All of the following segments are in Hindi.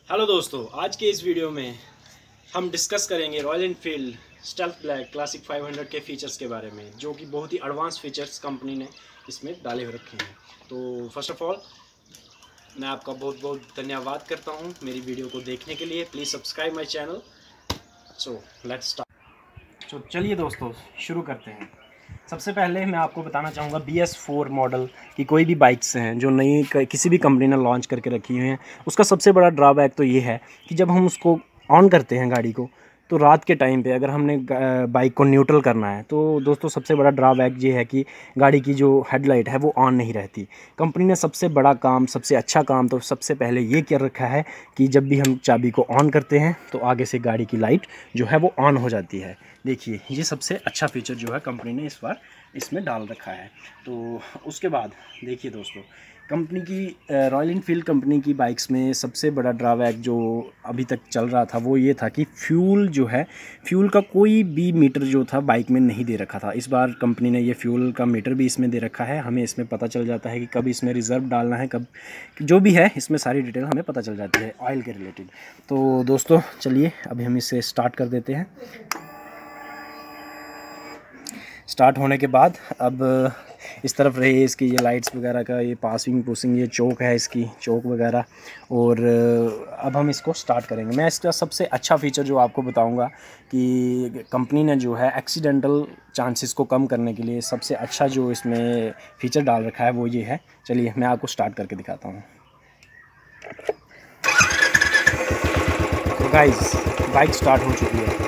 हेलो दोस्तों, आज के इस वीडियो में हम डिस्कस करेंगे Royal Enfield stealth black classic 500 के फीचर्स के बारे में, जो कि बहुत ही एडवांस फीचर्स कंपनी ने इसमें डाले हुए रखे हैं। तो फर्स्ट ऑफ ऑल मैं आपका बहुत बहुत धन्यवाद करता हूं मेरी वीडियो को देखने के लिए। Please subscribe my channel. So let's start. तो चलिए दोस्तों, शुरू करते हैं। सबसे पहले मैं आपको बताना चाहूँगा BS4 मॉडल की कोई भी बाइक्स हैं जो नई किसी भी कंपनी ने लॉन्च करके रखी हुई हैं, उसका सबसे बड़ा ड्रॉबैक तो ये है कि जब हम उसको ऑन करते हैं गाड़ी को, तो रात के टाइम पे अगर हमने बाइक को न्यूट्रल करना है तो दोस्तों सबसे बड़ा ड्रॉबैक ये है कि गाड़ी की जो हेडलाइट है वो ऑन नहीं रहती। कंपनी ने सबसे बड़ा काम, सबसे अच्छा काम तो सबसे पहले ये कर रखा है कि जब भी हम चाबी को ऑन करते हैं तो आगे से गाड़ी की लाइट जो है वो ऑन हो जाती है। देखिए, ये सबसे अच्छा फीचर जो है कंपनी ने इस बार इसमें डाल रखा है। तो उसके बाद देखिए दोस्तों, कंपनी की रॉयल एनफील्ड कंपनी की बाइक्स में सबसे बड़ा ड्रॉबैक जो अभी तक चल रहा था वो ये था कि फ्यूल का कोई भी मीटर जो था बाइक में नहीं दे रखा था। इस बार कंपनी ने ये फ्यूल का मीटर भी इसमें दे रखा है। हमें इसमें पता चल जाता है कि कब इसमें रिज़र्व डालना है, कब जो भी है, इसमें सारी डिटेल हमें पता चल जाती है ऑयल के रिलेटेड। तो दोस्तों चलिए अभी हम इसे स्टार्ट कर देते हैं। स्टार्ट होने के बाद अब इस तरफ रही इसकी ये लाइट्स वगैरह का ये पासिंग ये चौक है, इसकी चौक वगैरह। और अब हम इसको स्टार्ट करेंगे। मैं इसका सबसे अच्छा फ़ीचर जो आपको बताऊंगा कि कंपनी ने जो है एक्सीडेंटल चांसेस को कम करने के लिए सबसे अच्छा जो इसमें फ़ीचर डाल रखा है वो ये है। चलिए मैं आपको स्टार्ट करके दिखाता हूँ। तो गाइस, बाइक स्टार्ट हो चुकी है।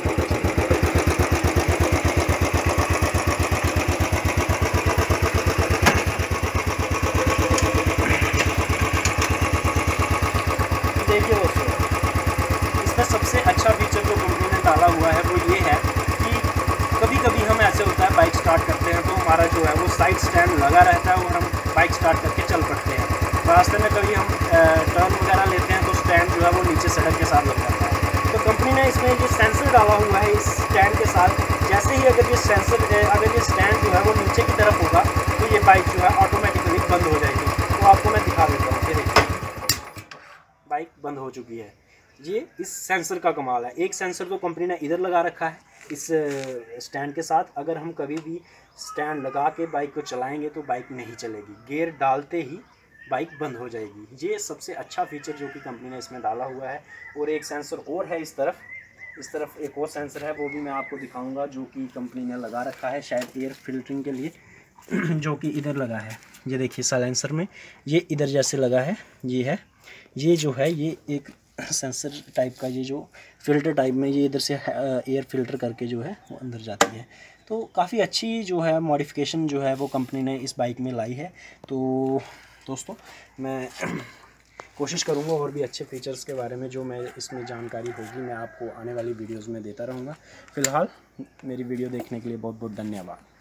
देखिए दोस्तों, इसका सबसे अच्छा फीचर जो कंपनी ने डाला हुआ है वो ये है कि कभी कभी हम ऐसे होता है बाइक स्टार्ट करते हैं तो हमारा जो है वो साइड स्टैंड लगा रहता है और हम बाइक स्टार्ट करके चल पड़ते हैं। रास्ते में कभी हम टर्न वगैरह लेते हैं तो स्टैंड जो है वो नीचे सड़क के साथ लग जाता है। तो कंपनी ने इसमें ये सेंसर डाला हुआ है इस स्टैंड के साथ। जैसे ही अगर ये स्टैंड जो है वो नीचे की तरफ होगा तो ये बाइक जो है ऑटोमेटिकली बंद हो जाएगी। तो आपको मैं दिखा देता हूँ। ये देखिए, बाइक बंद हो चुकी है। ये इस सेंसर का कमाल है। एक सेंसर तो कंपनी ने इधर लगा रखा है इस स्टैंड के साथ। अगर हम कभी भी स्टैंड लगा के बाइक को चलाएंगे तो बाइक नहीं चलेगी, गियर डालते ही बाइक बंद हो जाएगी। ये सबसे अच्छा फीचर जो कि कंपनी ने इसमें डाला हुआ है। और एक सेंसर और है इस तरफ एक और सेंसर है, वो भी मैं आपको दिखाऊंगा, जो कि कंपनी ने लगा रखा है शायद एयर फिल्टरिंग के लिए जो कि इधर लगा है। ये देखिए साइलेंसर में ये इधर जैसे लगा है, ये है, ये जो है ये एक सेंसर टाइप का, ये जो फ़िल्टर टाइप में ये इधर से एयर फिल्टर करके जो है वो अंदर जाती है। तो काफ़ी अच्छी जो है मॉडिफिकेशन जो है वो कंपनी ने इस बाइक में लाई है। तो दोस्तों मैं कोशिश करूँगा और भी अच्छे फीचर्स के बारे में जो मैं इसमें जानकारी होगी मैं आपको आने वाली वीडियोज़ में देता रहूँगा। फ़िलहाल मेरी वीडियो देखने के लिए बहुत बहुत धन्यवाद।